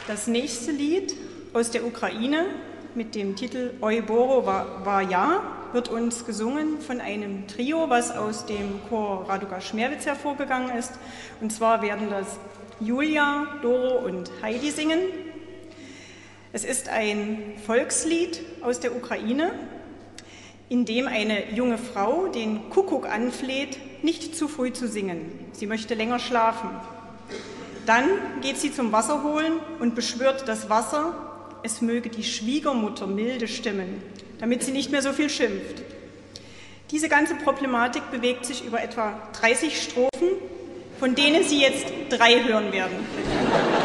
Das nächste Lied aus der Ukraine mit dem Titel Oj Borovaja wird uns gesungen von einem Trio, was aus dem Chor Raduga Schmerwitz hervorgegangen ist. Und zwar werden das Julia, Doro und Heidi singen. Es ist ein Volkslied aus der Ukraine, in dem eine junge Frau den Kuckuck anfleht, nicht zu früh zu singen. Sie möchte länger schlafen. Dann geht sie zum Wasser holen und beschwört das Wasser, es möge die Schwiegermutter milde stimmen, damit sie nicht mehr so viel schimpft. Diese ganze Problematik bewegt sich über etwa 30 Strophen, von denen Sie jetzt 3 hören werden.